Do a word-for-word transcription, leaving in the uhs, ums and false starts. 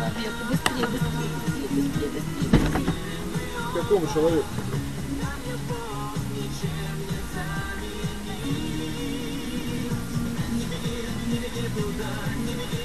человеку. Быстрее, быстрее, быстрее, быстрее, быстрее, быстрее. Какому человеку? Не веди туда, не веди